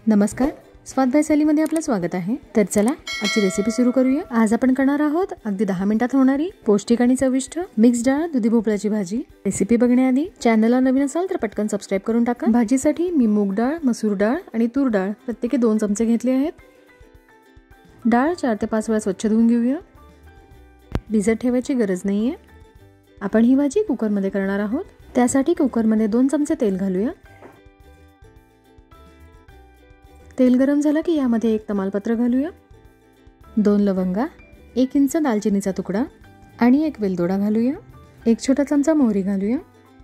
नमस्कार, स्वाध्याय शैलीमध्ये आपलं स्वागत आहे। तर चला आजची रेसिपी सुरू करूया। आज आपण करणार आहोत अगदी 10 मिनिटात होणारी पौष्टिक आणि चविष्ट मिक्स डाळ दुधी भोपळ्याची भाजी। रेसिपी बघण्याआधी चॅनलला नवीन असाल तर पटकन सबस्क्राइब करून टाका। भाजीसाठी मी मूग डाळ, मसूर डाळ आणि तूर डाळ प्रत्येकी 2 चमचे घेतले आहेत। डाळ 4 ते 5 वेळा स्वच्छ धुवून घेऊया। भिजत ठेवायची गरज नाहीये। आपण ही भाजी कुकरमध्ये करणार आहोत। त्यासाठी कुकरमध्ये 2 चमचे तेल घालूया। तेल गरम झालं की यामध्ये 1 तमालपत्र घालूया, 2 लवंगा, 1 इंच दालचिनीचा तुकडा आणि 1 वेलदोडा घालूया। 1 छोटा चमचा मोहरी घालूया।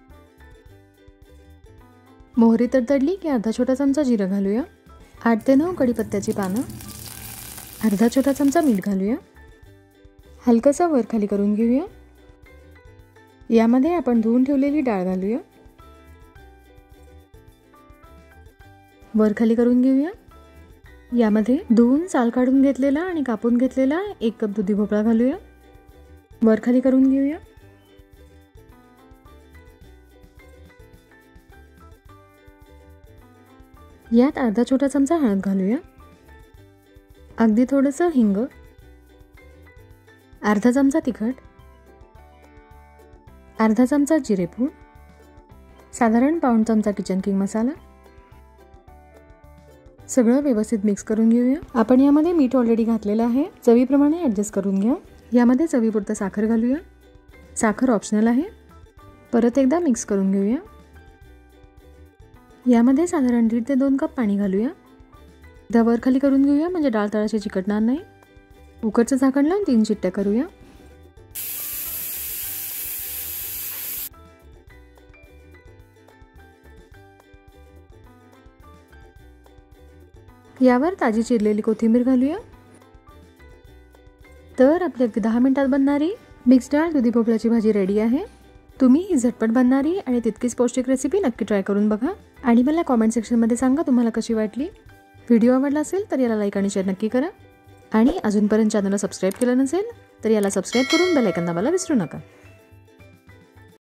मोहरी तडतडली की अर्धा छोटा चमचा जिरं घालूया। 8 ते 9 कढीपत्त्याची पानं, अर्धा छोटा चमचा मीठ घालूया। हलकसा वर खाली करून घेऊया। यामध्ये आपण धुवून ठेवलेली डाळ घालूया। वर खाली करून घेऊया। यामध्ये धुवून साल काढून घेतलेला आणि कापून घेतलेला 1 कप दुधी भोपळा घालूया। वर खाली करून घेऊया। यात अर्धा छोटा चमचा हळद घालूया। अगदी थोडंसं हिंग, अर्धा चमचा तिखट, अर्धा चमचा जिरेपूड, साधारण पाऊण चमचा किचन किंग मसाला। सगळं व्यवस्थित मिक्स करून घेऊया। आपण यामध्ये मीठ ऑलरेडी घातलेलं आहे, चवीप्रमाणे ॲडजस्ट करून घ्या। यामध्ये चवीपुरतं साखर घालूया। साखर ऑप्शनल आहे। परत एकदा मिक्स करून घेऊया। यामध्ये साधारण 1.5 ते 2 कप पाणी घालूया। एकदा वर खाली करून घेऊया म्हणजे डाळ तळाशी चिकटणार नाही। कुकरचं झाकण लावून 3 शिट्ट्या करूया। यावर ताजी चिरलेली कोथिंबीर घालूया। तर आपली अगदी 10 मिनिटात बनणारी मिक्स डाळ दुधी भोपळ्याची भाजी रेडी आहे। तुम्ही ही झटपट बनणारी आणि तितकीच पौष्टिक रेसिपी नक्की ट्राय करून बघा आणि मला कमेंट सेक्शनमध्ये सांगा तुम्हाला कशी वाटली। व्हिडिओ आवडला असेल तर याला लाईक आणि शेअर नक्की करा आणि अजूनपर्यंत चॅनलला सबस्क्राइब केलं नसेल तर याला सबस्क्राइब करून बेल आयकॉन दाबायला विसरू नका।